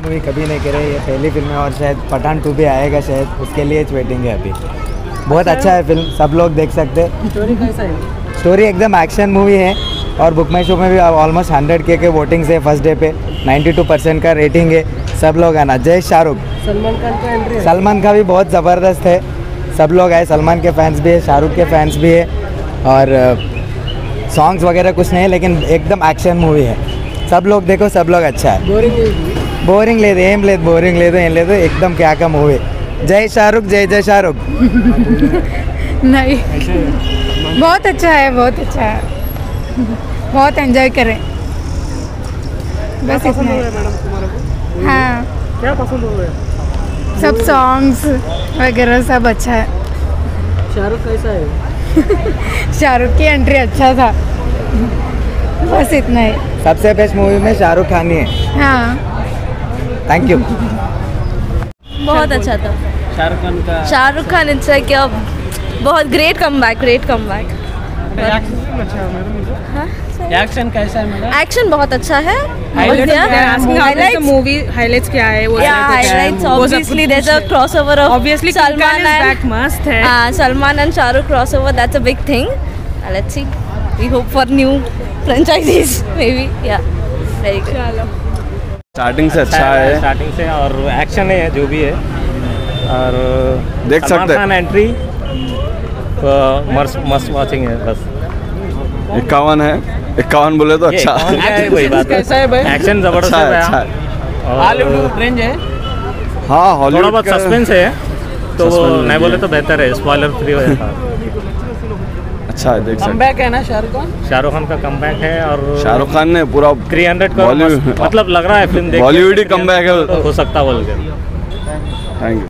Movie कभी नहीं करे, ये पहली फिल्म है और शायद पठान 2 भी आएगा शायद, उसके लिए वेटिंग है अभी। बहुत अच्छा है फिल्म, सब लोग देख सकते हैं। स्टोरी कैसा है? स्टोरी एकदम एक्शन मूवी है और बुक माई शो में भी ऑलमोस्ट 100K के वोटिंग से फर्स्ट डे पे 92% का रेटिंग है। सब लोग आना। जय शाहरुख। सलमान खान का एंट्री है? सलमान का भी बहुत ज़बरदस्त है, सब लोग आए, सलमान के फैंस भी है, शाहरुख के फैंस भी है और सॉन्ग्स वगैरह कुछ नहीं है लेकिन एकदम एक्शन मूवी है। सब लोग देखो, सब लोग अच्छा है। बोरिंग ले दे एम ले बोरिंग ले दो एम ले दो, एकदम क्या का मूवी। जय शाहरुख, जय जय शाहरुख। नहीं, बहुत अच्छा है, बहुत अच्छा है, बहुत एंजॉय करें बस इतना है। हाँ, क्या पसंद हो गया? सब सॉन्ग्स वगैरह सब अच्छा है। शाहरुख कैसा है? शाहरुख की एंट्री अच्छा था, बस इतना ही। सबसे बेस्ट मूवी में शाहरुख खान ही है। हाँ, थैंक यू। बहुत अच्छा था। शाहरुख खान इट्स लाइक बहुत ग्रेट कमबैक। एक्शन कैसा है मैडम? एक्शन बहुत अच्छा है। मूवी हाइलाइट्स क्या है वो? Highlights obviously there is a crossover of obviously Salman is back, मस्त है। Salman and Shahrukh crossover, that's a big thing. Let's see, we hope for new franchises may be. Yeah very good. Starting से अच्छा है, starting से, और एक्शन है जो भी है और देख सकते हैं। एंट्री मस्त वॉचिंग है बस। 51 है, 51 बोले तो अच्छा है, वही बात। कैसा है भाई? एक्शन जबरदस्त है, अच्छा है। हॉलीवुड रेंज है? हाँ, हॉलीवुड थोड़ा बहुत सस्पेंस है तो Suspense नहीं भी बोले है। तो बेहतर है, स्पॉइलर फ्री हो जाता। अच्छा है, देख सकते कमबैक है ना शाहरुख खान? शाहरुख खान का कमबैक है और शाहरुख खान ने पूरा 300 का बॉलीवुड मतलब लग रहा है फिल्म देख के। बॉलीवुड ही कमबैक है। हो सकता बोल के। Thank you.